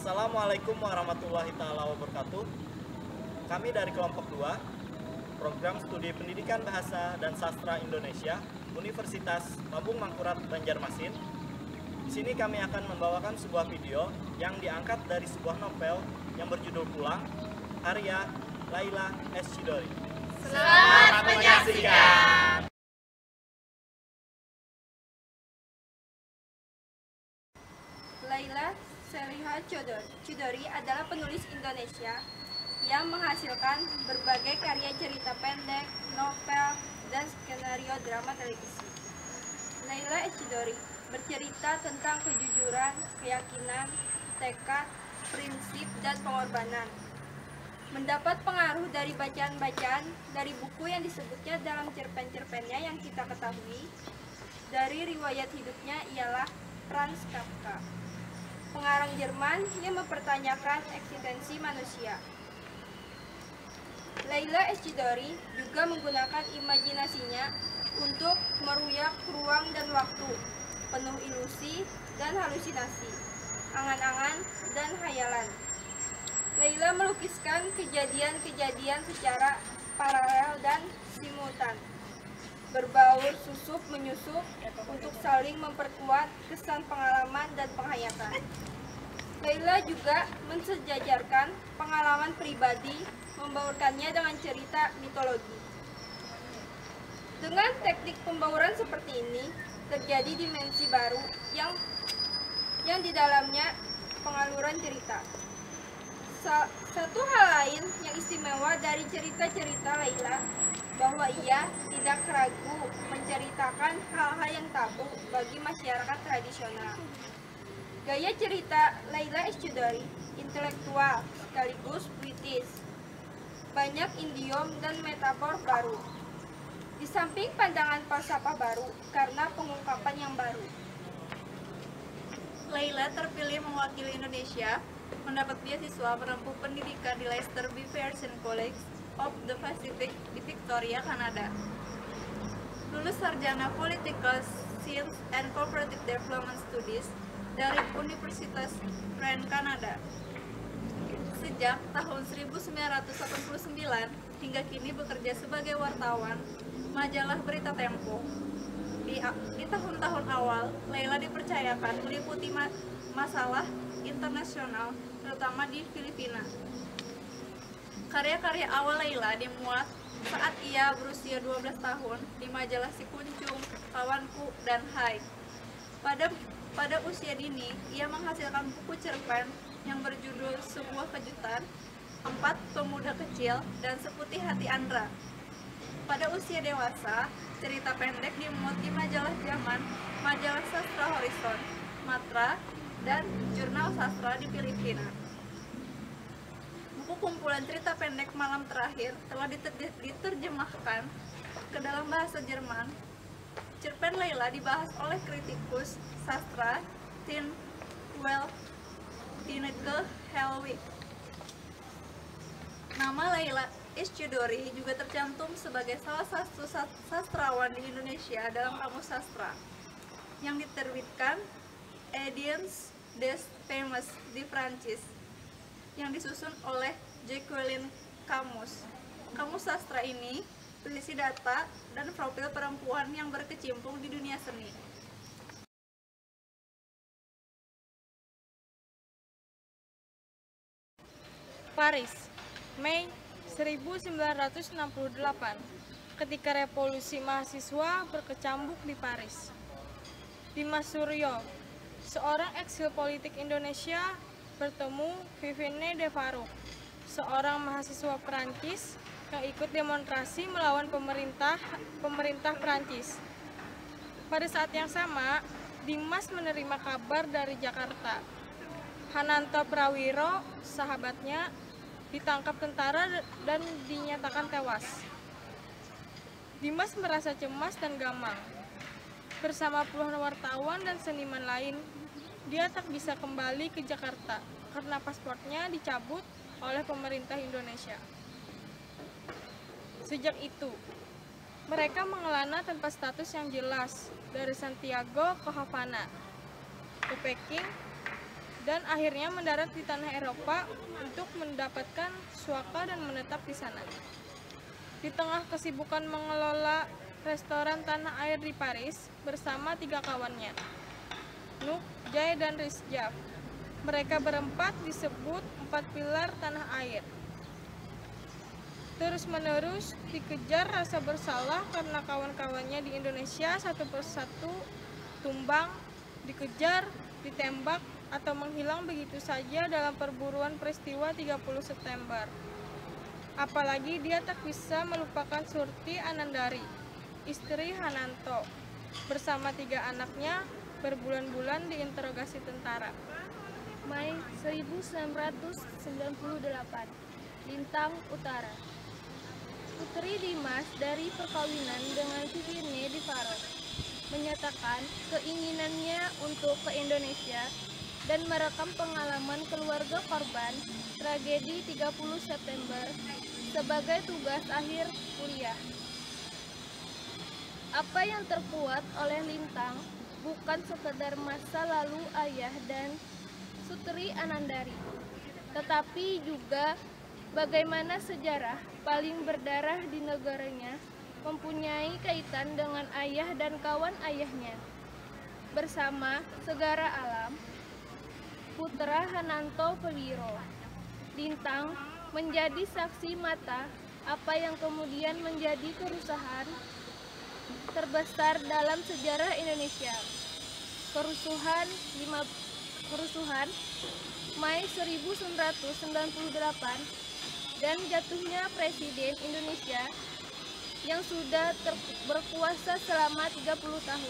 Assalamualaikum warahmatullahi wabarakatuh. Kami dari kelompok 2, Program Studi Pendidikan Bahasa dan Sastra Indonesia, Universitas Lambung Mangkurat Banjarmasin. Di sini kami akan membawakan sebuah video yang diangkat dari sebuah novel yang berjudul Pulang, karya Laila S. Chidori. Selamat menyaksikan. Laila Seliha Chidori adalah penulis Indonesia yang menghasilkan berbagai karya cerita pendek, novel, dan skenario drama televisi. Laila Chidori bercerita tentang kejujuran, keyakinan, tekad, prinsip, dan pengorbanan. Mendapat pengaruh dari bacaan-bacaan dari buku yang disebutnya dalam cerpen-cerpennya yang kita ketahui. Dari riwayat hidupnya ialah Franz Kafka, pengarang Jerman yang mempertanyakan eksistensi manusia. Laila S. Chidori juga menggunakan imajinasinya untuk meruyak ruang dan waktu, penuh ilusi dan halusinasi, angan-angan dan hayalan. Laila melukiskan kejadian-kejadian secara paralel dan simultan, berbaur susup menyusup untuk saling memperkuat kesan pengalaman dan penghayatan. Laila juga mensejajarkan pengalaman pribadi, membaurkannya dengan cerita mitologi. Dengan teknik pembauran seperti ini, terjadi dimensi baru yang di dalamnya pengaluran cerita. Satu hal lain yang istimewa dari cerita-cerita Laila, bahwa ia tidak ragu menceritakan hal-hal yang tabu bagi masyarakat tradisional. Gaya cerita Laila S. Chidori intelektual sekaligus puitis, banyak idiom dan metafor baru, di samping pandangan falsafah baru karena pengungkapan yang baru. Laila terpilih mewakili Indonesia, mendapat beasiswa menempuh pendidikan di Leicester Beaverton College of the Pacific di Victoria, Kanada. Lulus sarjana Political Science and Cooperative Development Studies dari Universitas Trent, Kanada. Sejak tahun 1989 hingga kini bekerja sebagai wartawan majalah Berita Tempo. Di tahun-tahun awal, Laila dipercayakan meliputi masalah internasional, terutama di Filipina. Karya-karya awal Laila dimuat saat ia berusia 12 tahun di majalah Si Kuncung, Kawanku, dan Hai. Pada usia dini, ia menghasilkan buku cerpen yang berjudul Sebuah Kejutan, 4 Pemuda Kecil, dan Seputih Hati Andra. Pada usia dewasa, cerita pendek dimuat di majalah Zaman, majalah Sastra Horizon, Matra, dan Jurnal Sastra di Filipina. Buku kumpulan cerita pendek Malam Terakhir telah diterjemahkan ke dalam bahasa Jerman. Cerpen Laila dibahas oleh kritikus sastra Tineke Helwig. Nama Laila S. Chidori juga tercantum sebagai salah satu sastrawan di Indonesia dalam Kamus Sastra yang diterbitkan Editions des Fameux di Prancis, yang disusun oleh Jacqueline Camus. Kamus sastra ini berisi data dan profil perempuan yang berkecimpung di dunia seni. Paris, Mei 1968, ketika revolusi mahasiswa berkecambuk di Paris. Dimas Suryo, seorang eksil politik Indonesia, bertemu Vivienne de Varrock, seorang mahasiswa Perancis yang ikut demonstrasi melawan pemerintah Perancis. Pada saat yang sama, Dimas menerima kabar dari Jakarta. Hananto Prawiro, sahabatnya, ditangkap tentara dan dinyatakan tewas. Dimas merasa cemas dan gamang. Bersama puluhan wartawan dan seniman lain, dia tak bisa kembali ke Jakarta karena paspornya dicabut oleh pemerintah Indonesia. Sejak itu, mereka mengelana tanpa status yang jelas dari Santiago ke Havana, ke Peking, dan akhirnya mendarat di tanah Eropa untuk mendapatkan suaka dan menetap di sana. Di tengah kesibukan mengelola restoran tanah air di Paris bersama 3 kawannya, Nuk, Jay, dan Rizjaf. Mereka berempat disebut 4 pilar tanah air. Terus-menerus dikejar rasa bersalah karena kawan-kawannya di Indonesia satu persatu tumbang, dikejar, ditembak, atau menghilang begitu saja dalam perburuan peristiwa 30 September. Apalagi dia tak bisa melupakan Surti Anandari, istri Hananto, bersama 3 anaknya berbulan-bulan diinterogasi tentara. Mei 1998, Lintang Utara. Putri Dimas dari perkawinan dengan Vivienne di Faro menyatakan keinginannya untuk ke Indonesia dan merekam pengalaman keluarga korban tragedi 30 September sebagai tugas akhir kuliah. Apa yang terkuat oleh Lintang bukan sekedar masa lalu ayah dan Sutri Anandari, tetapi juga bagaimana sejarah paling berdarah di negaranya mempunyai kaitan dengan ayah dan kawan ayahnya. Bersama Segara Alam, putra Hananto Pewiro, Lintang menjadi saksi mata apa yang kemudian menjadi kerusuhan terbesar dalam sejarah Indonesia. Kerusuhan Mei 1998 dan jatuhnya Presiden Indonesia yang sudah berkuasa selama 30 tahun.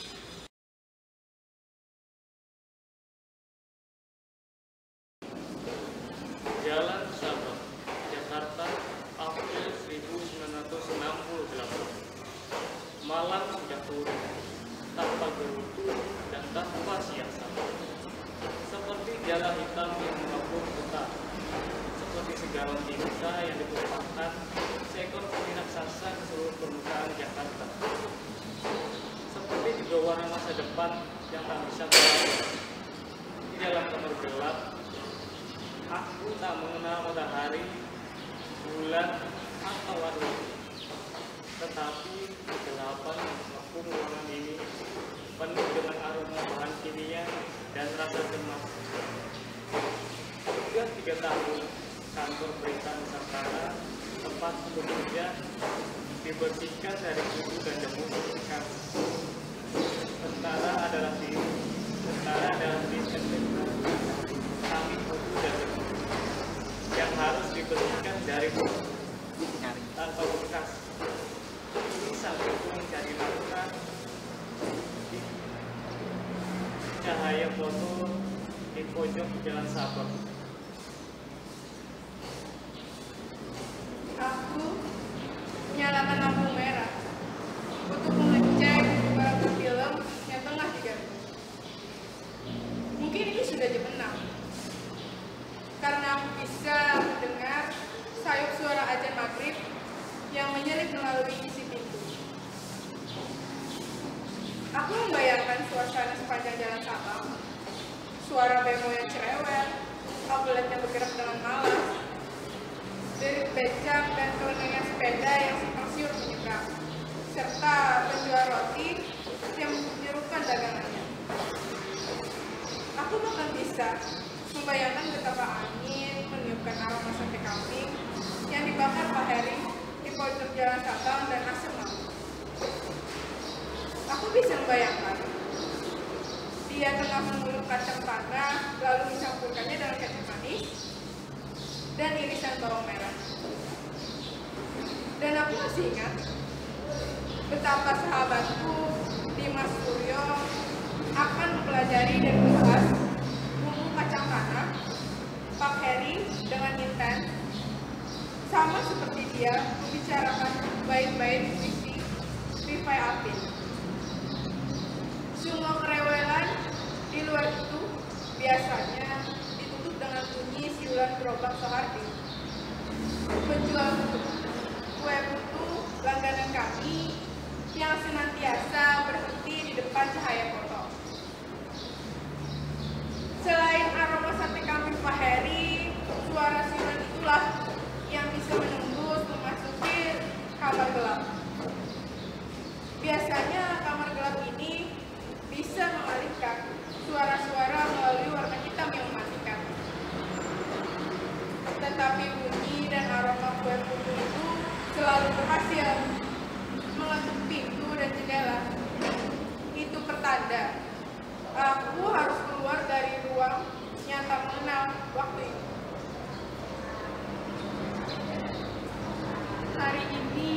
Jalan Sabang, Jakarta, April 1968. Malam sudah turun, tanpa gerutu dan tanpa siasat. Seperti jala hitam yang mengapung kota, seperti segalon tinta yang ditumpahkan seekor peri raksasa ke seluruh permukaan Jakarta. Seperti juga warna masa depan yang tak bisa terlalu. Di dalam kamar gelap, aku tak mengenal matahari, bulan, atau warna. Tetapi kegelapan yang mengepung ruangan ini penuh dengan aroma bahan kimia dan rasa cemas. Sudah 3 tahun kantor berita Nusantara tempat bekerja dibersihkan dari kubu dan debu bersihkan. Tentara adalah diri, kami kubu dan debu yang harus dibersihkan dari kubu tanpa bekas. Ini sambil mencari nafkah di cahaya foto di pojok Jalan Sabang. Aku menyalakan lampu merah untuk mengecek beberapa film yang tengah digantung. Mungkin ini sudah jam 6, karena aku bisa mendengar sayup suara azan maghrib yang menyelip melalui isi pintu. Aku membayangkan suasana sepanjang Jalan Sabang, suara bemo yang cerewet, kabulet yang bergerak dengan malas, derit becak dan kelengahan sepeda yang simpang siur menyeberang, serta penjual roti yang menyerukan dagangannya. Aku bahkan bisa membayangkan betapa angin meniupkan aroma sate kambing yang dibakar Pak Heri di pojok Jalan Sabang dan asam malam. Aku bisa membayangkan dia tengah menguluk kacang tanah lalu mencampurkannya dengan kacang manis dan irisan bawang merah. Dan aku masih ingat betapa sahabatku Dimas Suryo akan mempelajari dan membahas bumbu kacang tanah Pak Heri dengan intens, sama seperti dia membicarakan bait-bait puisi Rifai Apin. Semua kerewelan di luar itu biasanya ditutup dengan bunyi siulan gerobak Soehardi. Penjual kue putu langganan kami yang senantiasa berhenti di depan cahaya foto. Selain Biasanya kamar gelap ini bisa mengalihkan suara-suara melalui warna hitam yang mematikan. Tetapi bunyi dan aroma kue putu itu selalu berhasil mengetuk pintu dan jendela. Itu pertanda aku harus keluar dari ruang yang tak mengenal waktu itu. Hari ini,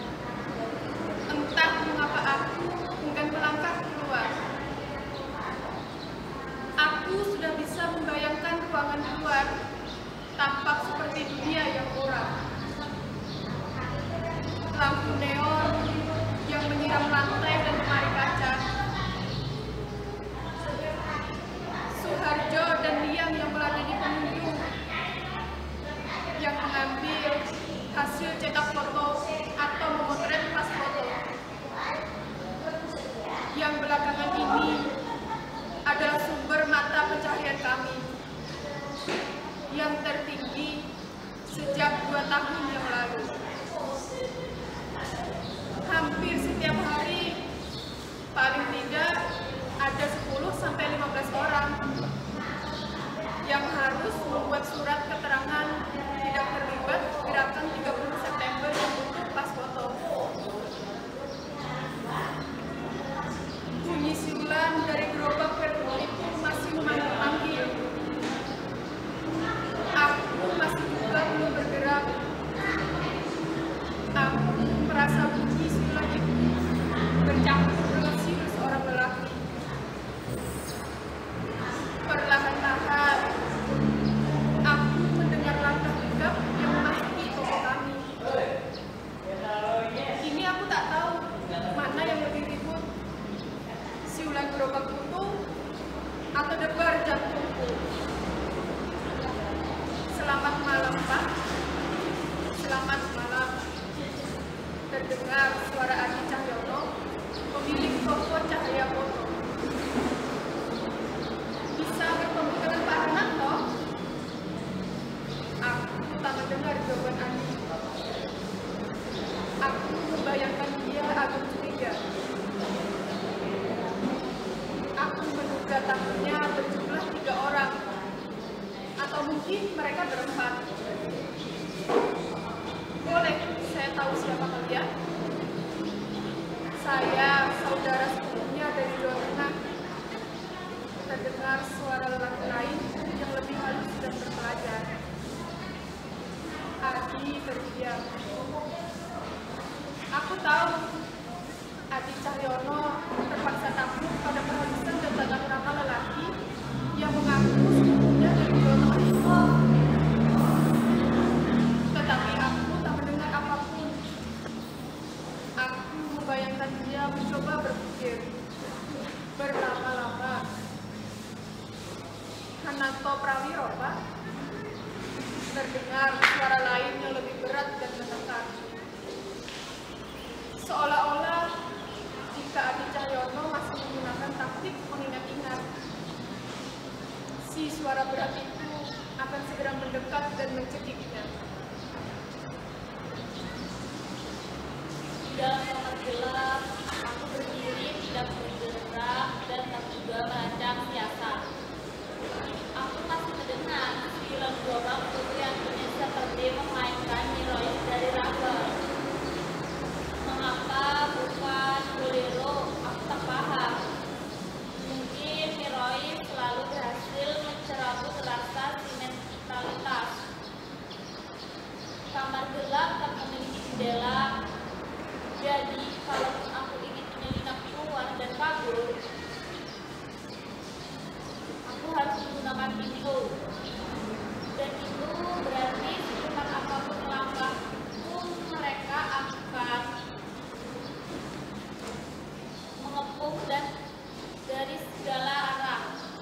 entah mengapa aku enggan melangkah keluar. Aku sudah bisa membayangkan ruangan luar tampak seperti dunia yang muram. Lampu neon yang menyiram lantai dan lemari kaca. Suharjo dan Liang yang meladeni pengunjung yang mengambil hasil cetak foto atau memotret pas foto. Yang belakangan ini adalah sumber mata pencaharian kami yang tertinggi sejak 2 tahun yang lalu. Hampir setiap hari, paling tidak ada 10-15 orang yang harus membuat surat keterangan tidak terlibat gerakan 30 September yang untuk pas foto. Bunyi siulan dari gerobak perpul itu masih memanggil-manggil. Aku masih juga belum bergerak. Aku merasa bunyi siulan itu bercampur dengan siul seorang lelaki. Perlahan-lahan, aku mendengar langkah tegap yang memasuki toko kami. Kini aku tak tahu mana yang lebih ribut, siulan gerobak putu atau debar jantungku. Selamat malam, Pak. Selamat malam. Terdengar suara Adi Cahyono, pemilik toko Cahaya Foto. Bisa bertemu dengan Pak Renanto? Aku tak mendengar jawaban Adi. Aku membayangkan dia agak curiga. Aku menduga tamunya berjumlah 3 orang, atau mungkin mereka berempat. Boleh saya tahu siapa kalian? Saya saudara sepupunya dari Jawa Tengah. Terdengar suara lelaki lain yang lebih halus dan terpelajar. Adi terdiam. Aku tahu Adi Cahyono terpaksa takut pada perhalusan dan tata krama lelaki yang mengaku sepupunya dari Jawa Tengah itu. Tetapi aku tak mendengar apapun. Aku membayangkan dia mencoba berpikir berlama-lama. Hananto Prawiro, Pak. Terdengar suara lain yang lebih berat dan menekan. Seolah-olah jika Adi Cahyono masih menggunakan taktik mengingat-ingat, si suara berat itu akan segera mendekat dan mencekiknya. Di dalam kamar gelap, aku berdiri tidak bergerak dan tak juga merancang siasat. Aku masih mendengar siulan gerobak putu yang bunyi seperti memainkan herois dari raga. Mengapa bukan bolero? Aku tak paham. Mungkin herois selalu berhasil mencerabut rasa sentimentalitas. Kamar gelap tak memiliki jendela. Jadi, kalau aku ingin menyelinap keluar dan kabur, aku harus menggunakan pintu. Dan itu berarti secepat apapun langkahku, mereka akan mengepung dan dari segala arah.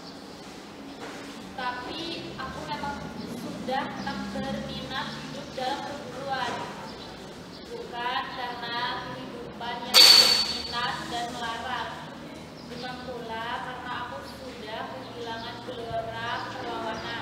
Tapi aku memang sudah tak berminat hidup dalam perburuan. Bukan karena kehidupan yang berminat dan melarang, bukan pula karena aku sudah kehilangan gelora perlawanan.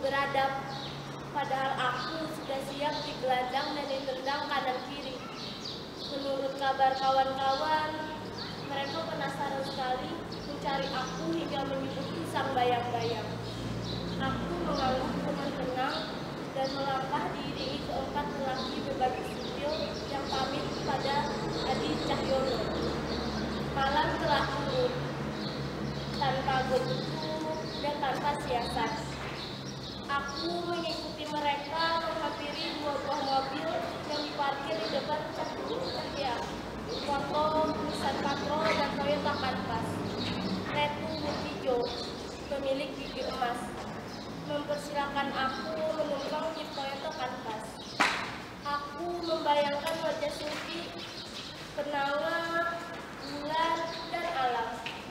beradab. Padahal aku sudah siap digelandang dan ditendang kanan kiri. Menurut kabar kawan-kawan, mereka penasaran sekali mencari aku hingga menyelimuti sang bayang-bayang. Aku mengangguk dengan tenang dan melangkah diiringi keempat lelaki berbaju sipil yang pamit pada Adi Cahyono. Malam telah turun, tanpa godku dan tanpa siasat. Aku mengikuti mereka menghampiri dua buah mobil yang diparkir di depan cahaya foto Nissan Patrol dan Toyota Canvas. Retu Mutijo, pemilik gigi emas, mempersilahkan aku menumpang di Toyota Canvas. Aku membayangkan wajah Sufi, kenanga, bulan, dan alam.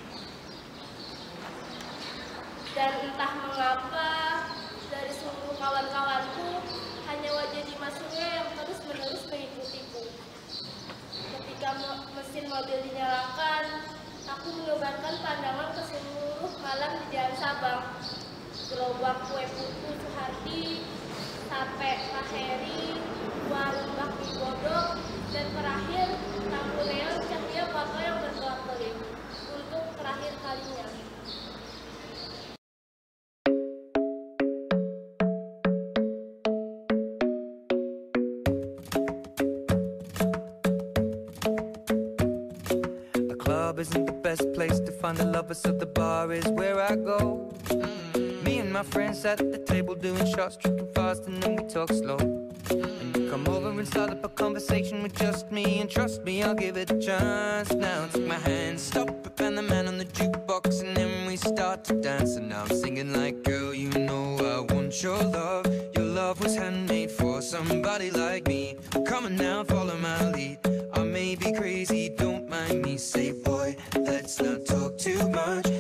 Dan entah mengapa, dari seluruh kawan-kawanku, hanya wajah Dimas Surya yang terus-menerus mengikutiku. Ketika mesin mobil dinyalakan, aku menebarkan pandangan ke seluruh malam di Jalan Sabang. Gerobak kue putu Suhardi, tape Pak Heri, warung bakmi godok, dan terakhir lampu neon cahaya foto yang berkelap-kelip untuk terakhir kalinya. Isn't the best place to find the lovers, so the bar is where I go. Me and my friends at the table doing shots, tripping fast, and then we talk slow. And you come over and start up a conversation with just me, and trust me, I'll give it a chance. Now take my hand, stop it, and the man on the jukebox, and then we start to dance. And now I'm singing like, girl, you know I want your love. Your love was handmade for somebody like me. Come on now, follow my lead. I may be crazy, don't mind me. Say, boy, let's not talk too much.